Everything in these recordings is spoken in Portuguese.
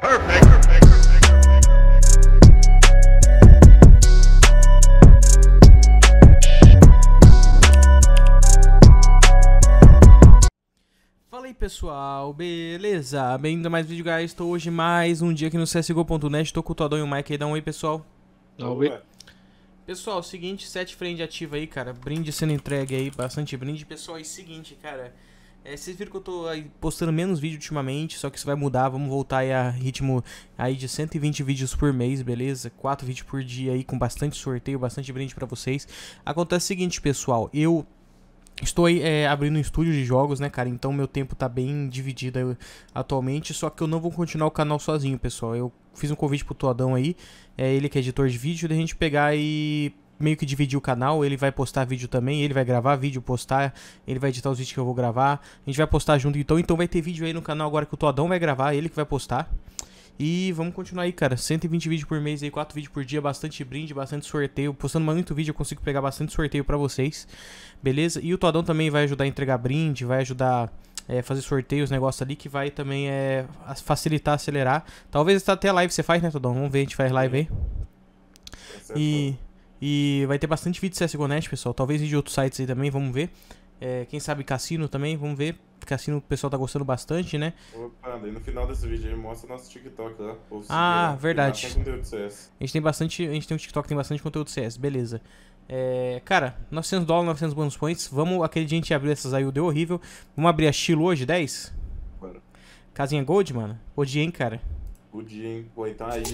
Fala aí pessoal, beleza? Bem-vindo a mais um vídeo, guys. Estou hoje mais um dia aqui no CSGO.net. Estou com o Todão e o Mike aí. Dá um oi, pessoal. Dá um oi. Pessoal, o seguinte, 7 friend ativa aí, cara. Brinde sendo entregue aí, bastante brinde. Pessoal, é o seguinte, cara. Vocês viram que eu tô aí postando menos vídeo ultimamente, só que isso vai mudar. Vamos voltar aí a ritmo aí de 120 vídeos por mês, beleza? 4 vídeos por dia aí com bastante sorteio, bastante brinde pra vocês. Acontece o seguinte, pessoal. Eu estou aí abrindo um estúdio de jogos, né, cara? Então meu tempo tá bem dividido atualmente. Só que eu não vou continuar o canal sozinho, pessoal. Eu fiz um convite pro Todão aí. Ele que é editor de vídeo, da gente pegar e meio que dividir o canal. Ele vai postar vídeo também, ele vai gravar vídeo, postar. Ele vai editar os vídeos que eu vou gravar. A gente vai postar junto então vai ter vídeo aí no canal agora que o Todão vai gravar, ele que vai postar. E vamos continuar aí, cara, 120 vídeos por mês aí, 4 vídeos por dia, bastante brinde, bastante sorteio. Postando muito vídeo eu consigo pegar bastante sorteio pra vocês, beleza? E o Todão também vai ajudar a entregar brinde, vai ajudar fazer sorteios, negócio ali que vai também facilitar, acelerar. Talvez até live você faz, né, Todão? Vamos ver, a gente faz live aí. E vai ter bastante vídeo de CSGO.net, pessoal. Talvez vídeo de outros sites aí também, vamos ver. Quem sabe cassino também, vamos ver. Cassino o pessoal tá gostando bastante, né? Opa, daí no final desse vídeo aí mostra nosso TikTok lá. Ah, verdade. Conteúdo CS. A gente tem um TikTok que tem bastante conteúdo CS, beleza. Cara, $900, 900 bônus points. Vamos, aquele dia a gente abriu essas aí, deu horrível. Vamos abrir a estilo hoje, 10? Bora. Casinha Gold, mano? Podia, hein, cara? Podia, hein? Pô, então aí,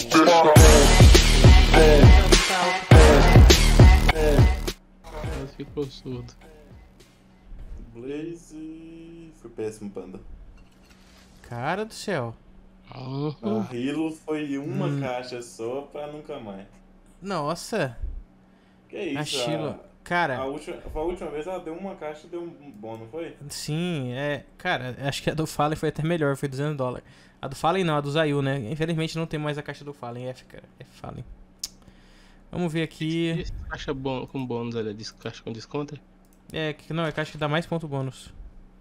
Ficou surdo. Blaze... Foi péssimo, Panda. Cara do céu. A Hilo foi uma caixa só pra nunca mais. Nossa. Que isso, A Shilo. Cara... A última vez ela deu uma caixa e deu um bom, não foi? Sim, cara, acho que a do Fallen foi até melhor, foi $200. A do Fallen não, a do Zayu, né? Infelizmente não tem mais a caixa do Fallen, cara. Fallen. Vamos ver aqui. Diz caixa com bônus, olha, caixa com desconto? Não, é caixa que dá mais ponto bônus.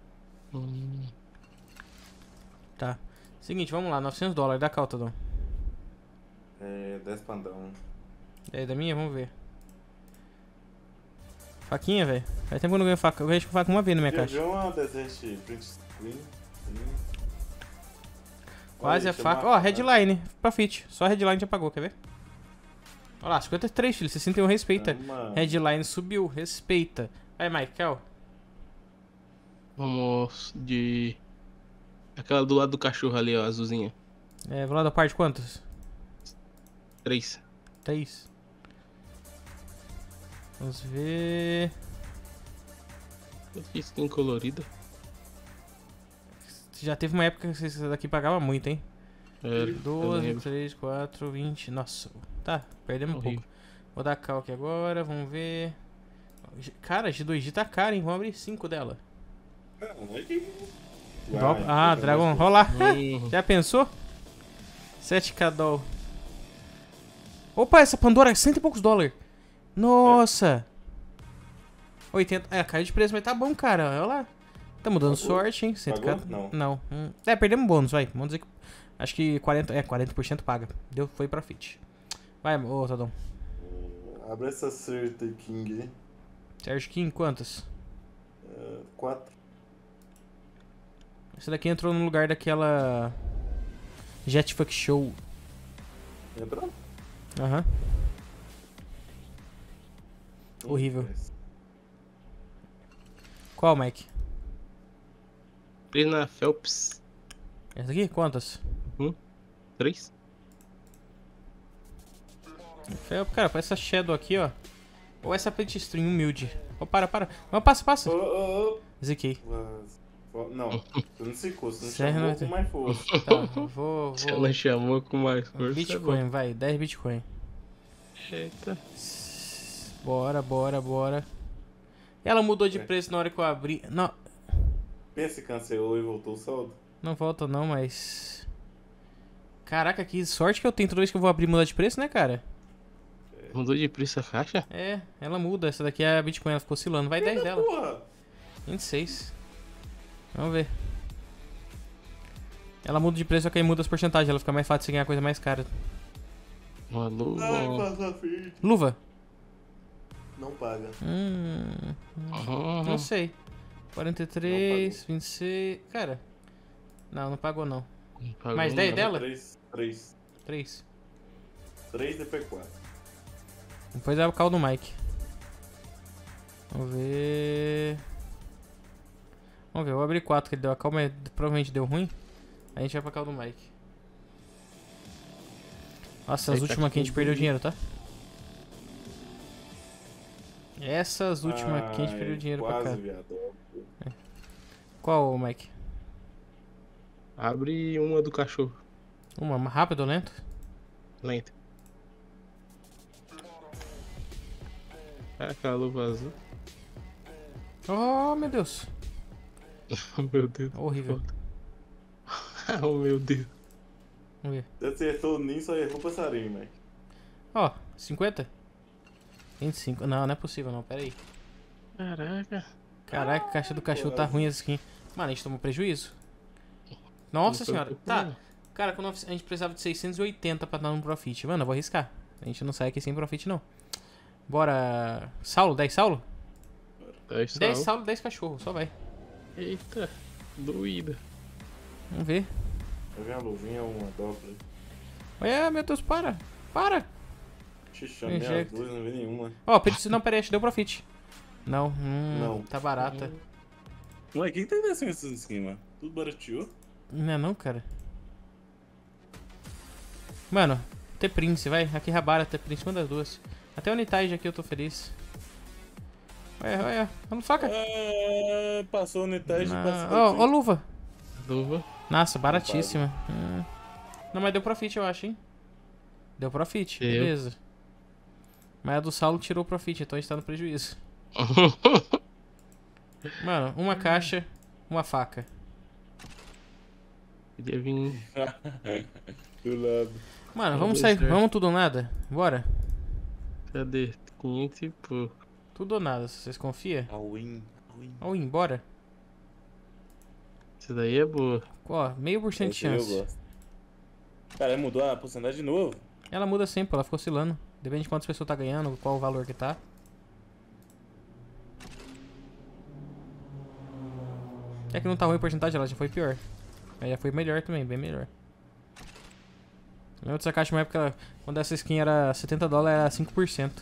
Tá. Seguinte, vamos lá, $900, dá cá, Todão. 10 pandão. Da minha? Vamos ver. Faquinha, velho. Faz tempo que eu não ganho faca. Eu ganhei faca uma vez na minha caixa. Viu uma Desert Print Screen? Quase a faca. Ó, headline. Profit. Só a headline já pagou, quer ver? Olha lá, 53, filho. 61, respeita. Headline subiu, respeita. Vai, Michael. Vamos de... Aquela do lado do cachorro ali, ó, azulzinha. Vou lá da parte quantas? 3. 3. Vamos ver... Isso tem colorida. Já teve uma época que esse daqui pagava muito, hein? 12, 12, 3, 4, 20... Nossa, tá, perdemos um pouco. Vou dar cal aqui agora, vamos ver... Cara, G2G tá caro, hein? Vamos abrir 5 dela. Dragon, rola. Já pensou? 7k doll. Opa, essa Pandora é 100 e poucos dólares. Nossa. 80. Caiu de preço, mas tá bom, cara. Olha lá. Tá mudando sorte, hein? 100k. Não. Perdemos bônus, vai. Vamos dizer que... Acho que 40% paga. Foi profit. Vai, ô, Todão. Abre essa Surte King aí. Serge King, quantas? 4. Essa daqui entrou no lugar daquela... Jetfuck Show. Entrou? Aham. Horrível. Qual, Mike? Prina Phelps. Essa aqui? Quantas? 3. Phelps, cara, essa Shadow aqui, ó. Ou essa Plate Stream humilde. Oh, para. Não, passa. Ziquei. Não, você não secou, você não chamou com mais força. Tá, vou... Se ela chamou com mais força. Bitcoin, vai, 10 Bitcoin. Eita. Bora. Ela mudou de preço na hora que eu abri. Não. Pensa, cancelou e voltou o saldo? Não volta não, mas... Caraca, que sorte que eu tenho toda vez que eu vou abrir e mudar de preço, né, cara? Mudou de preço a caixa? Ela muda. Essa daqui é a Bitcoin, ela ficou oscilando. Vai 10 dela. Porra. 26. Vamos ver. Ela muda de preço, só que aí muda as porcentagens. Ela fica mais fácil de você ganhar coisa mais cara. Uma luva. Ai, passa frente. Luva. Não paga. Não sei. 43, 26... Cara... Não pagou não. Não pagou Mais 10 nada. dela? 3. 3. 3 DP4. Depois é o call do Mike. Vamos ver... Vamos ver, eu abri 4 que ele deu a call, mas provavelmente deu ruim. Aí a gente vai pra call do Mike. Nossa, as Aí tá últimas que a gente tudo perdeu bem. dinheiro, tá? Essas últimas que a gente perdeu dinheiro pra cá. Quase, viado. Qual, Mike? Abre uma do cachorro. Uma rápido ou lento? Lenta. Aquela luva azul. Oh, meu Deus. Oh, meu Deus. Horrível. Oh, meu Deus. Vamos ver. Você acertou o ninho, só errou o passarinho, Mike. Ó, 50? 25. Não, não é possível não, pera aí. Caraca. Caraca, a caixa do cachorro tá ruim essa skin. Mano, a gente tomou prejuízo. Nossa Não foi senhora. culpa Tá. minha. Cara, quando a gente precisava de 680 pra dar um profit. Mano, eu vou arriscar. A gente não sai aqui sem profit, não. Bora. Saulo, 10 Saulo? 10 10 sal. Saulo, 10 cachorro. Só vai. Eita. Doída. Vamos ver. Eu vi uma luvinha, uma Doppler. Olha, meu Deus, para. Para. Xixi, minha Ejecta. luz, não vi nenhuma. Ó, não, pera aí, acho que deu profit. Não, Não. tá barata. Ué, quem tá descendo essas skins, mano? Tudo barateou? Não é não, cara. Mano, T-Prince, vai. Aqui Rabara, T-Prince, uma das duas. Até o Unitage aqui eu tô feliz. Olha, vamos faca. Ah, passou no Unitage e passou. Ó, luva. Luva. Nossa, baratíssima. Não, mas deu profit, eu acho, hein? Deu profit, Deu. beleza. Mas a do Saulo tirou profit, então a gente tá no prejuízo. Mano, uma caixa, uma faca. Queria vir. Do lado. Mano, Não vamos deu sair, certo. vamos tudo ou nada? Bora? Cadê? 500 e pouco. Tudo ou nada, vocês confiam? All-in. Ou in, bora? Essa daí é boa. Ó, meio por cento de Esse aí eu chance. gosto. Cara, mudou a porcentagem de novo? Ela muda sempre, ela ficou oscilando. Depende de quantas pessoas tá ganhando, qual o valor que tá. É que não tá ruim a porcentagem, ela já foi pior. Aí já foi melhor também, bem melhor. Lembra dessa caixa, uma época, quando essa skin era $70, era 5%.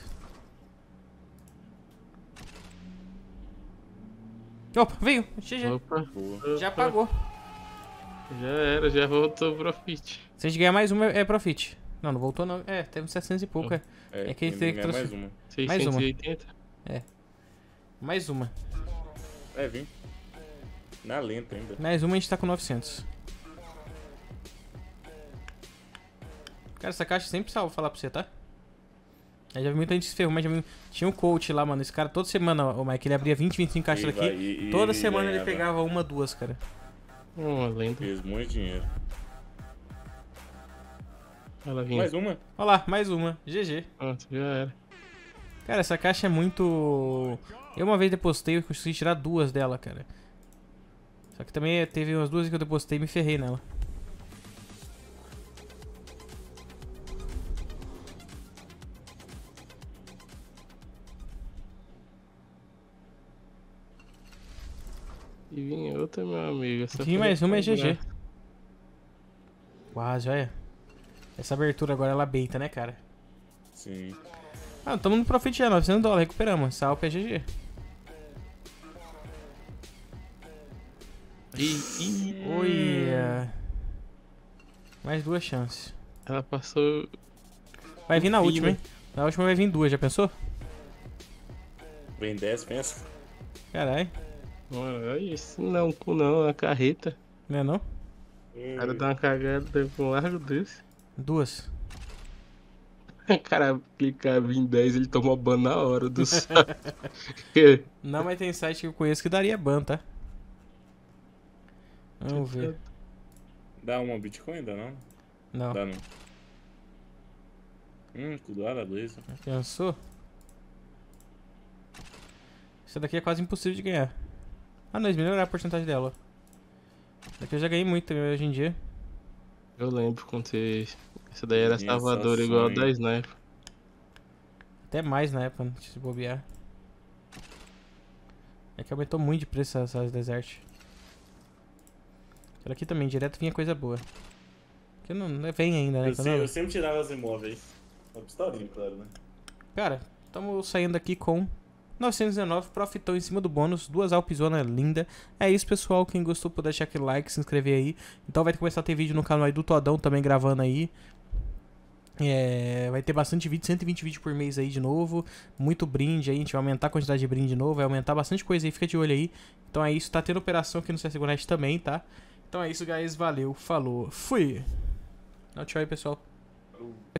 Opa, veio! GG. Opa. Boa. Já pagou. Já era, já voltou o profit. Se a gente ganhar mais uma, é profit. Não, não voltou não. É, temos 700 e pouco, é. É que ele teria que mais trouxe- uma. Mais uma. 680. Mais uma. É, vim. Na lenta ainda. Mais uma a gente tá com 900. Cara, essa caixa sempre salva falar pra você, tá? Eu já vi muita gente se ferrou, mas já vi... Tinha um coach lá, mano. Esse cara toda semana, o Mike, ele abria 20, 25 caixas E daqui. vai, e Toda semana ele ganhava. pegava uma, duas, cara. Uma lenda. Fez muito dinheiro. Ela vinha. Mais uma? Olha lá, mais uma. GG. Pronto, já era. Cara, essa caixa é muito... Eu uma vez depositei, eu consegui tirar duas dela, cara. Só que também teve umas duas que eu depositei e me ferrei nela. E vinha outra, meu amigo. Essa Aqui foi mais uma é pra GG. Quase, olha. Essa abertura agora ela beita, né, cara? Sim. Ah, tamo no profit já, $900, recuperamos. Essa Alp é GG. Olha. Mais duas chances. Ela passou. Vai vir na Fim, última, né? hein? Na última vai vir duas, já pensou? Vem 10, pensa. Caralho, Mano, olha isso. Não, cu não, a carreta. não é não? O cara dá uma cagada com um largo desse. Duas. O cara clicava em 10, ele toma ban na hora do saco. Não, mas tem site que eu conheço que daria ban, tá? Vamos ver. Dá uma Bitcoin, dá não? Não. Dá não. Tudo lá, beleza. Pensou? Isso daqui é quase impossível de ganhar. Ah, não, eles melhoraram a porcentagem dela. Daqui eu já ganhei muito também hoje em dia. Eu lembro quando você... Essa daí era Minha salvadora igual a sonho. da Sniper. Até mais na época, se bobear. É que aumentou muito de preço essas Desert. Aquela aqui também, direto vinha coisa boa. Que não vem ainda, né? Eu sempre tirava as imóveis. Uma pistolinha, claro, né? Cara, estamos saindo aqui com 919, profitão em cima do bônus, 2 Alpzona linda. É isso, pessoal. Quem gostou, pode deixar aquele like, se inscrever aí. Então vai começar a ter vídeo no canal aí do Todão também gravando aí. Vai ter bastante vídeo, 120 vídeos por mês aí de novo. Muito brinde aí, a gente vai aumentar a quantidade de brinde de novo. Vai aumentar bastante coisa aí, fica de olho aí. Então é isso, tá tendo operação aqui no CSGO.net também, tá? Então é isso, guys. Valeu, falou, fui! Tchau aí, pessoal.